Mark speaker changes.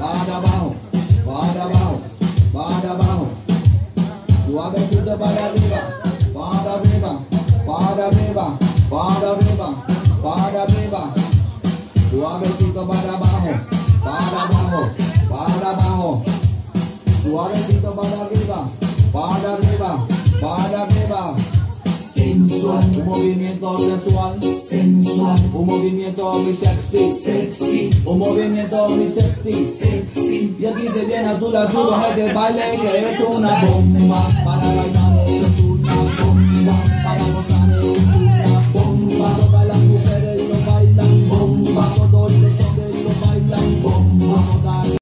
Speaker 1: para abajo, para abajo, para abajo. Suavecito para arriba, para arriba, para arriba, para arriba, para arriba. Suavecito para abajo, para abajo, para abajo. Suavecito para arriba, para arriba, para arriba. Sensual, un movimiento sensual, sensual, un movimiento muy sexy, sexy, un movimiento muy sexy, sexy. Y aquí se viene azul, azul con este baile que es una bomba para bailar.